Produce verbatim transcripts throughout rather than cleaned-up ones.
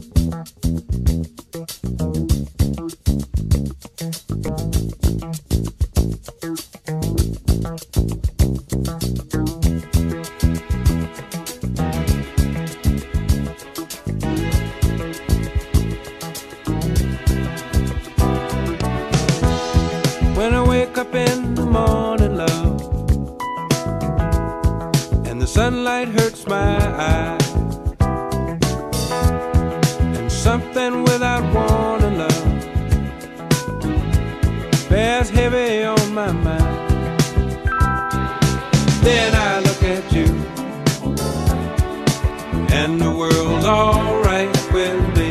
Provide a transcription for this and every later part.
When I wake up in the morning, love, and the sunlight hurts my eyes, and something without warning, love, bears heavy on my mind. Then I look at you, and the world's alright with me.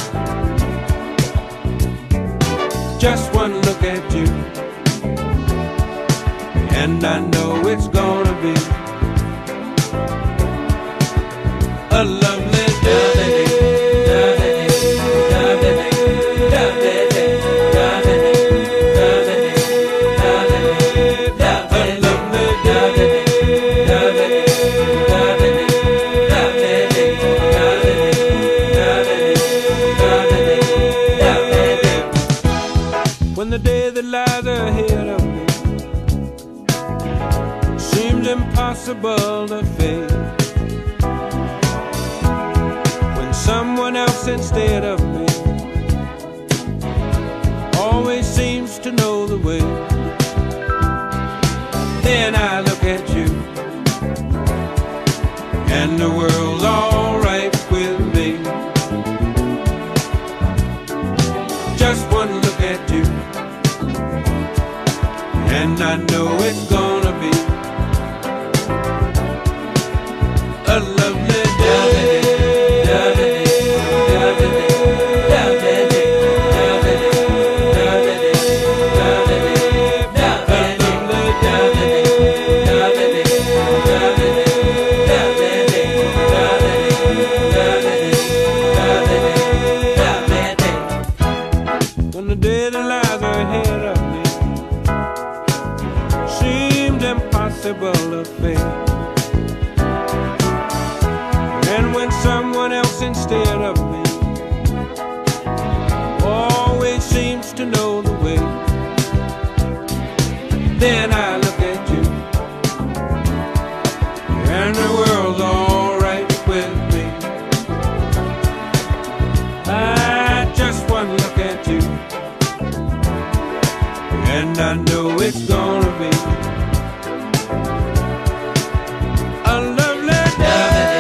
Just one look at you, and I know it's gonna be a lovely day. When the day that lies ahead of me seems impossible to face, when someone else instead of me always seems to know the way, then I look at you, and the world's alright with me. Just one look at you, and I know it's gonna be a lovely day. When the day that lies ahead of me seemed impossible to face, and when someone else instead of me always seems to know the way, then I look at you, and the world's alright with me. I just one look at you, and I know it's gonna be a lovely day.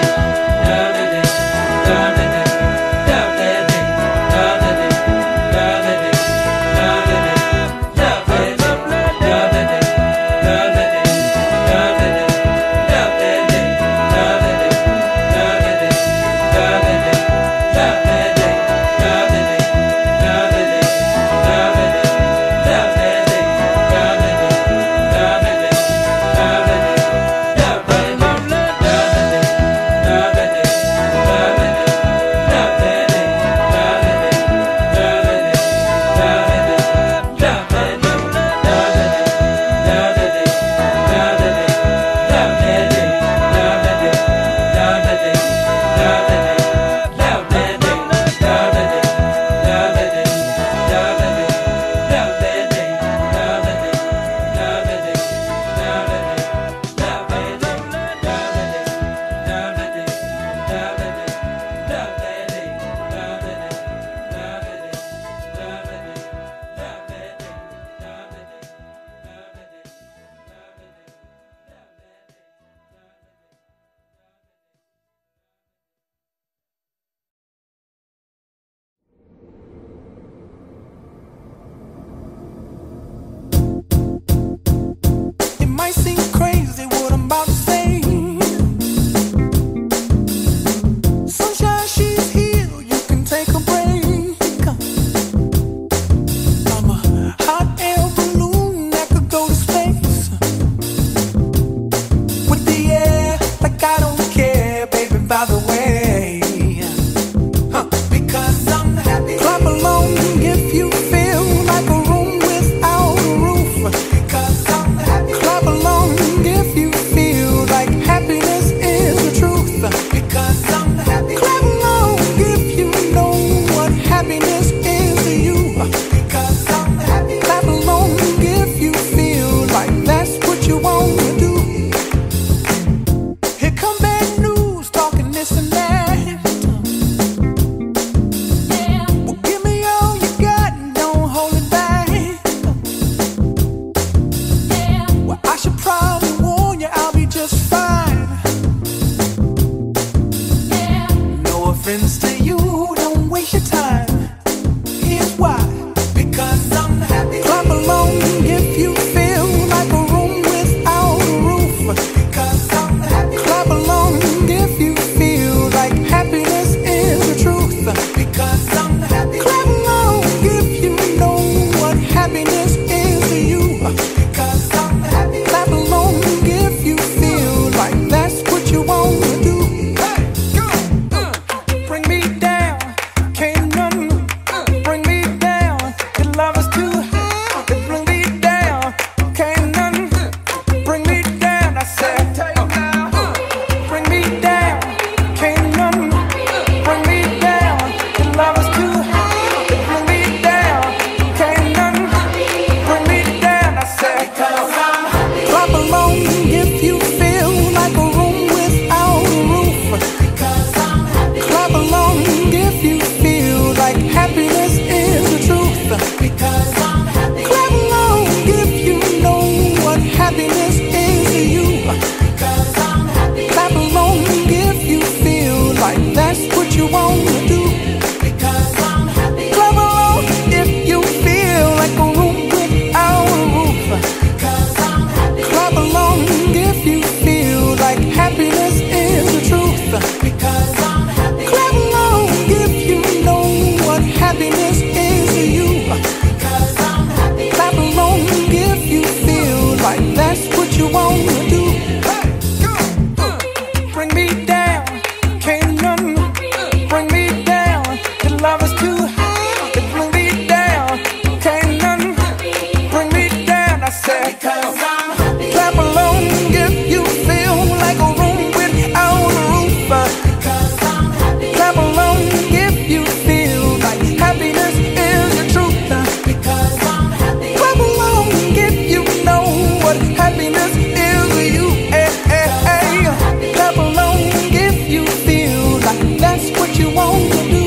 happens to you, don't waste your time. Here's why. Because I'm happy. Clap along if you feel like a room without a roof. Because I'm happy. Clap along if you feel like happiness is the truth. Because I'm happy. Clap along if you know what happiness is to you. Because I'm happy. Clap along if you feel like that's what you want to do. Hey, go! Uh, bring me down, can't none uh, bring me down. Your love is too high, it bring me down, can't none uh, bring me down. I said, uh, bring me down, can't none uh, bring me down. Your love is too high, it bring me down, can't none bring me down. I said, clap along if you feel like a room without a roof. Clap along if you feel like happiness is the truth. Clap along if you know what happiness is to you. Clap along if you feel like that's what you want to do. Clap along if you feel like a room without a roof. Clap along if you feel like happiness is the truth. Clap along if you know what happiness is to you. Clap along if you feel like that's what you want to do. Hey, go! Uh, bring me down, can't none bring me down. Your love is too high, it bring me down, can't none bring me down. I said, clap along if you feel like a room without a roof. Clap along if you feel like happiness is the truth. Clap along if you know what happiness is to you. Hey, hey, hey. Clap along if you feel like that's what you want to do.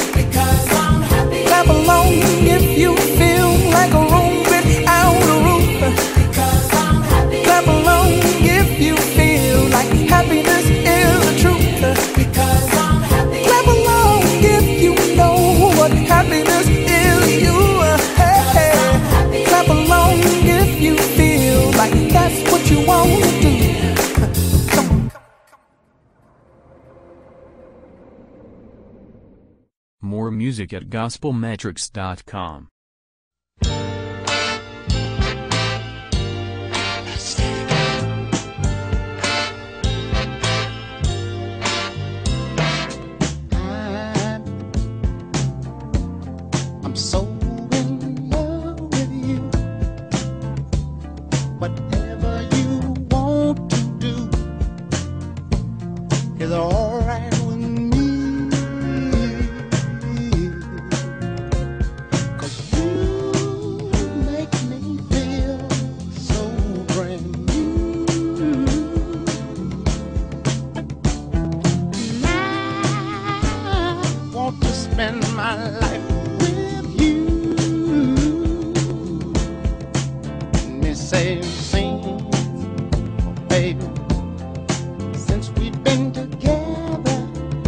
Clap along if you feel like a room without a roof. Clap along if you feel like happiness is the truth. Clap along if you know what happiness is to you. Hey, hey. Clap along if you feel like that's what you want to do. Come on. More music at gospel metrics dot com. I'm so in love with you. Whatever you want to do is alright with me. 'Cause you make me feel so brand new. And I want to spend my life with you. Me say, sing, baby, since we've been together,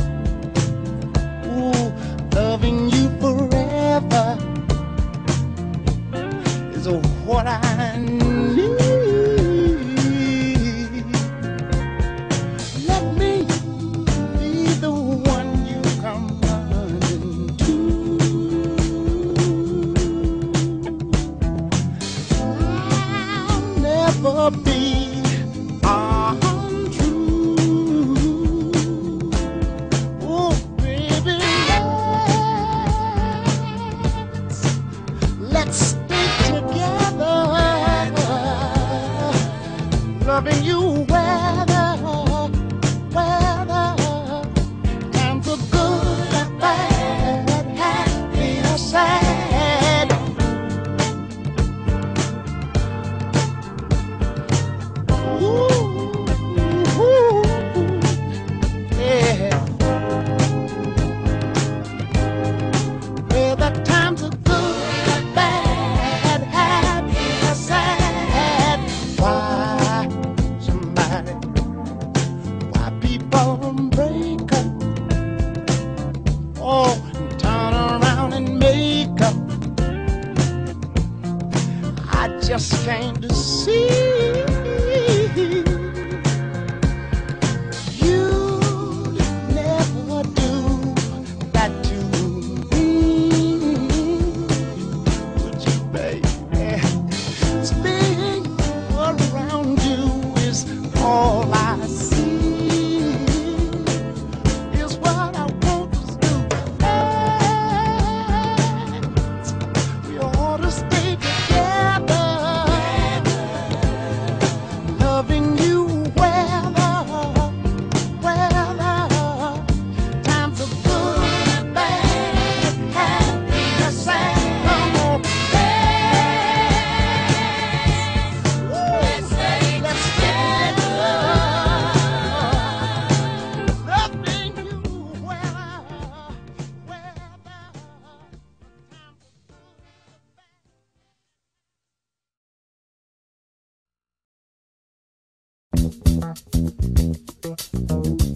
ooh, loving you forever is what I need. Let me be the one you come running to. just came to see. You'd never do that to me, would you, baby? Spinning around you is all I see. Is what I want to do. We ought to stay together, loving you weather, weather. Times are good, bad, happy, or sad. Come on, let's stay, let's stay together, loving you weather, weather. Times are good, bad.